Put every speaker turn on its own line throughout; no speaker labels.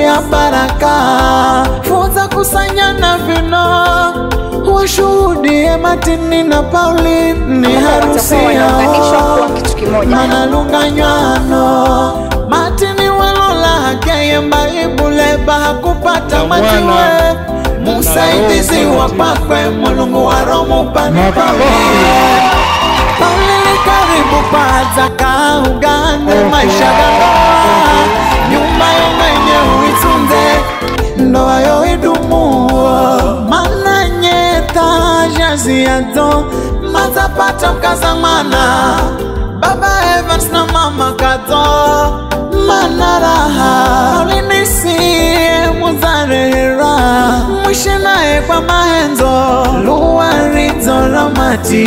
ya baraka. Funza kusanya na vino, washuhudie Martini na Pauline. Ni harusi yao manalunga nywano. Martini welola hakeye mbaibule baha kupata matiwe. Musaidizi wapakwe mulungu wa romu pani Pauline. Pauline karibu paza kaugane maisha gandoa. Nyumba yomenye uitunze ndoa yo idumu. Mana nyeta jazi yato mazapata mkazamana. Baba Evans na mama Kato manaraha. Pauline siye muzarehera mwishinae kwa mahenzo luwarito ramati.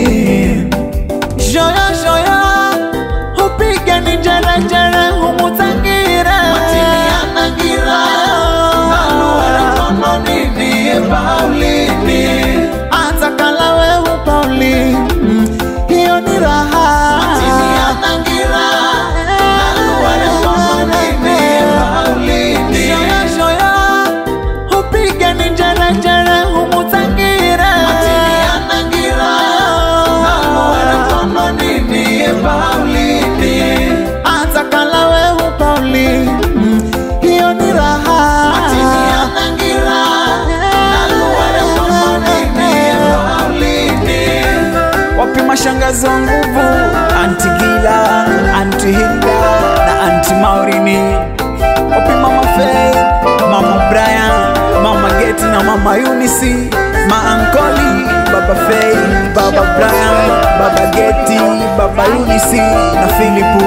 Joya joya upige ni jere jere humutangire. Martini anagira naluwara kono nini Pauline. Atakala wehu Pauline hiyo ni raha. Martini anagira naluwara kono nini Pauline. Joya joya upige ni jere jere humutangire. Martini anagira naluwara kono nini Pauline. Atakala wehu Pauline hiyo ni raha. Martini anagira naluwara kono nini Pauline. Wapi mashangazi wa nguvu, Auntie Gila, Auntie Hilda na Auntie Maurini. Wapi Mama Faye, Mama Brian, Mama Getty na Mama Eunice. Maankoli, Baba Faye, Baba Brian, Baba Getty, Baba Eunice na Philipu.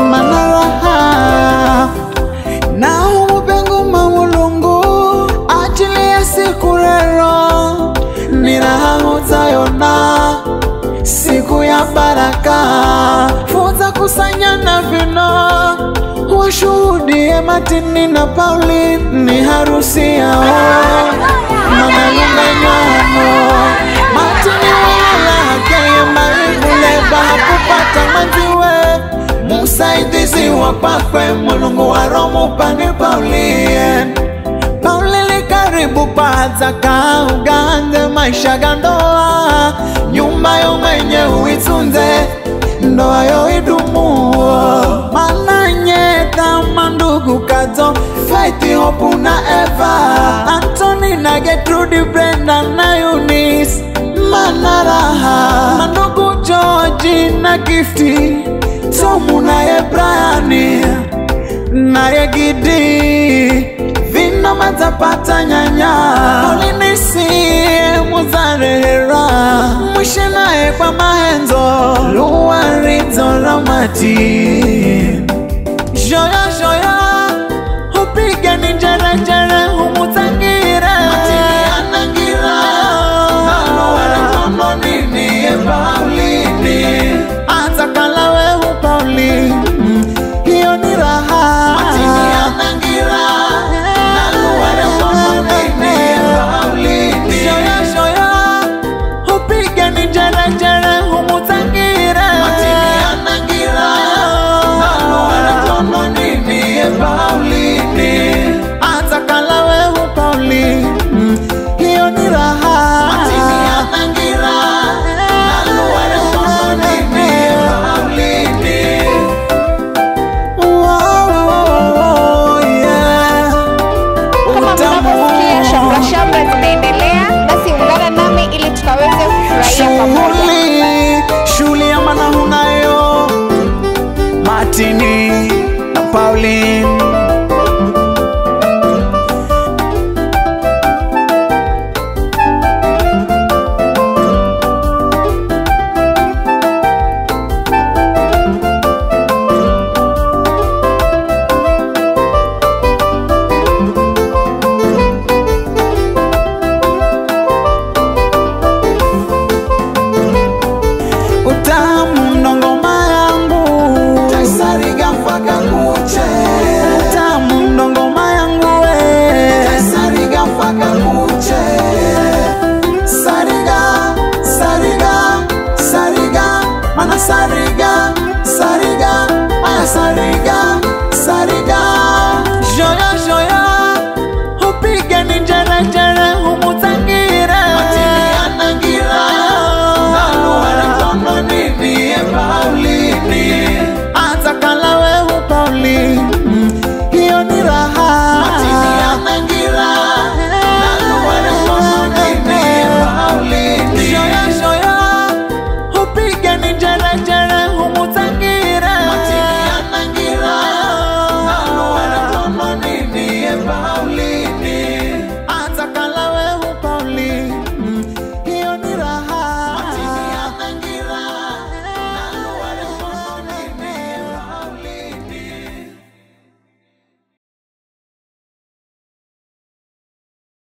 Manaraha na umubengu mamulungu ajili ya siku rero. Ni raha utayona siku ya baraka. Funza kusanya na vino, washuhudie Martini na Pauline. Ni harusi yao manalunga nywano. Martini wala hakeye mbaibule baha kupata manziwe. Musaidizi wapakwe mulungu wa romu pani Pauline. Pauline karibu paza kaugande maisha gandoa. Nyumba yo mwenye uitunze ndoa yo idumu. Mana nyeta mandugu Kato, Faith, Hope na Eva, Anthony na Gertrude, Brenda na Eunice. Manaraha mandugu George na Gifty, Tomu na Brian na Gidi. Vino mazapata nyanya. Pauline siye muzarehera mwishinae kwa mahenzo luwarito ramati. Joya